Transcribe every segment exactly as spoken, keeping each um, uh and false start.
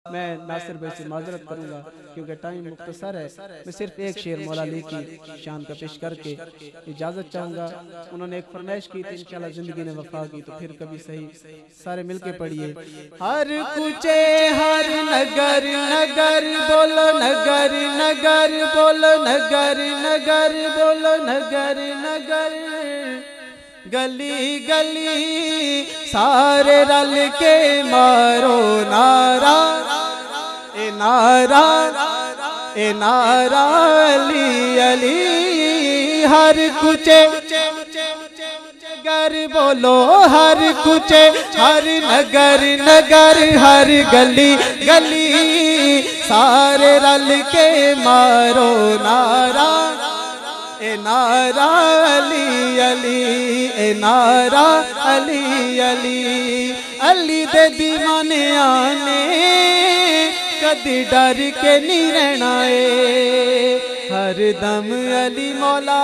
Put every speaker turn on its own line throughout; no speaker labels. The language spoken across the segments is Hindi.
मैं नासिर भाई से माजरत करूंगा क्योंकि टाइम मुख्तसर है। मैं सिर्फ एक शेर मौला अली की शान का पेश करके इजाज़त चाहूँगा। उन्होंने एक फरमाइश की थी, इंशाल्लाह ज़िंदगी ने वफा की तो फिर कभी सही। सारे मिलके पढ़िए। हर कुचे हर नगर नगर बोलो नगर नगर बोलो नगर नगर बोलो नगर नगर, गली गली सारे रल के मारो नारा, ए नारा ए नारा अली अली। हर कुचे नगर बोलो हर कुचे हर नगर नगर, हर गली गली सारे रल के मारो नारा, ए नारा अली अली, ए नारा अली अली। अली दे दीवाने आने कदी डर के नहीं रहना है, हर दम अली मौला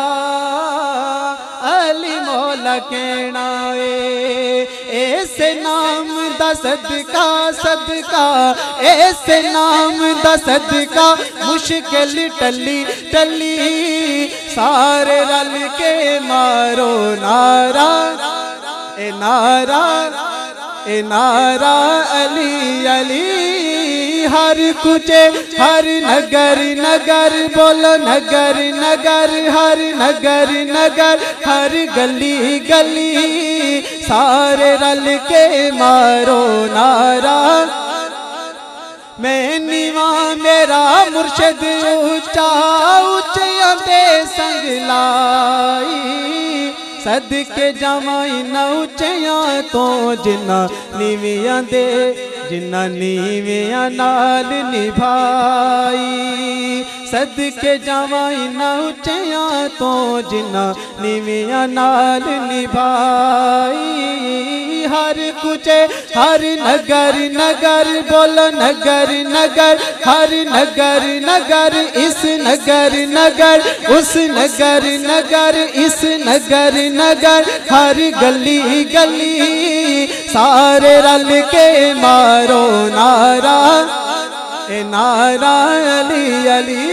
अली मौला कहना है। ऐसे नाम दा सदका सदका, ऐसे नाम दा सदका मुश्किल टली टली, सारे रल के मारो नारा, ए नारा ए नारा अली अली। हर कुचे हर नगर नगर बोलो नगर नगर, हर नगर नगर हर गली गली सारे रल के मारो नारा। मैं नीवा मेरा मुर्शद ऊंचा ऊंचिया दे संग लाई, सदके जावाई न ऊंचिया तो जिन्ना नीविया दे, जिन्ना नीविया नाल निभाई, सदके जावाई न ऊंचिया तो जिन्ना नीविया नाल निभाई। हर कुचे हर नगर नगर बोलो नगर नगर, हर नगर नगर इस नगर नगर उस नगर नगर इस नगर नगर, हर गली गली सारे रल के मारो नारा, ए नारा अली अली।